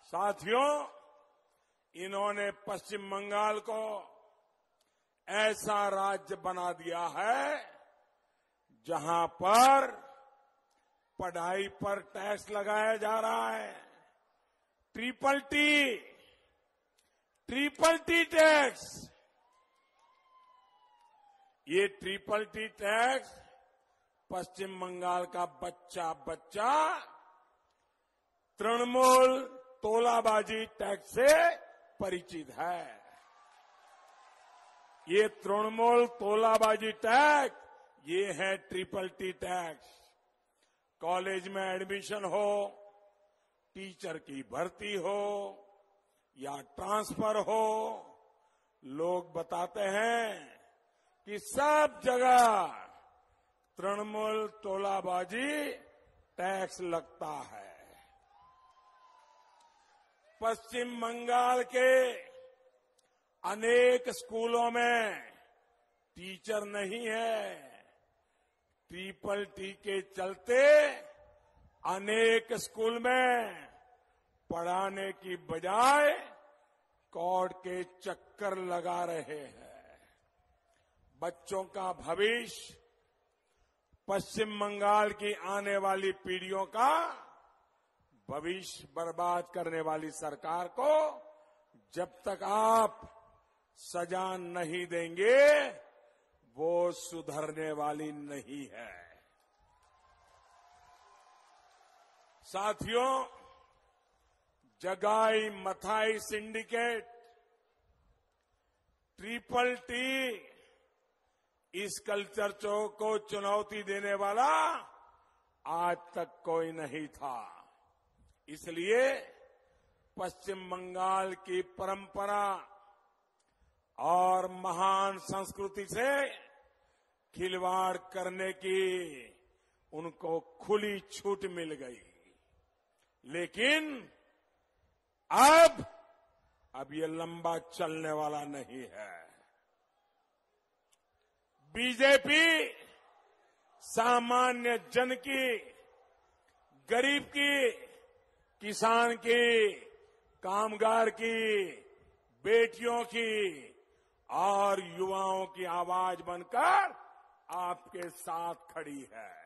साथियों, इन्होंने पश्चिम बंगाल को ऐसा राज्य बना दिया है जहां पर पढ़ाई पर टैक्स लगाया जा रहा है। Triple T tax. ये triple T tax Paschim Bengal का बच्चा बच्चा तृणमूल तोलाबाजी टैक्स से परिचित है। ये तृणमूल तोलाबाजी टैक्स, ये है ट्रिपल टी टैक्स। कॉलेज में एडमिशन हो, टीचर की भर्ती हो या ट्रांसफर हो, लोग बताते हैं कि सब जगह तृणमूल तोलाबाजी टैक्स लगता है। पश्चिम बंगाल के अनेक स्कूलों में टीचर नहीं है। ट्रिपल टी के चलते अनेक स्कूल में पढ़ाने की बजाय कोर्ट के चक्कर लगा रहे हैं। बच्चों का भविष्य, पश्चिम बंगाल की आने वाली पीढ़ियों का भविष्य बर्बाद करने वाली सरकार को जब तक आप सजा नहीं देंगे, वो सुधरने वाली नहीं है। साथियों, Jagai Madhai syndicate, triple T, इस कल्चर को चुनौती देने वाला आज तक कोई नहीं था। इसलिए पश्चिम बंगाल की परंपरा और महान संस्कृति से खिलवाड़ करने की उनको खुली छूट मिल गई। लेकिन अब ये लंबा चलने वाला नहीं है। बीजेपी सामान्य जन की, गरीब की, किसान की, कामगार की, बेटियों की और युवाओं की आवाज बनकर आपके साथ खड़ी है।